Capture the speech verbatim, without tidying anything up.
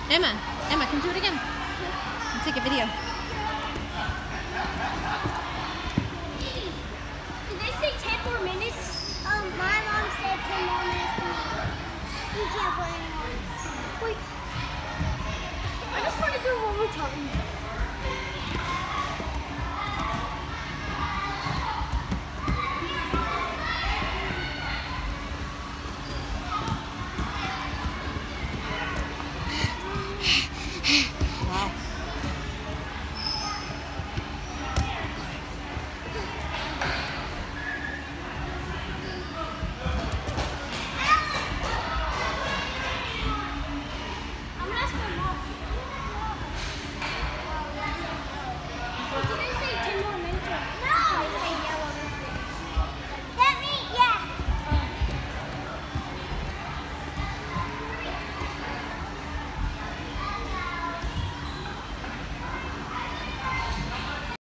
Emma, Emma, come do it again. Take a video. Did they say ten more minutes? Um, my mom said ten more minutes. We can't play anymore.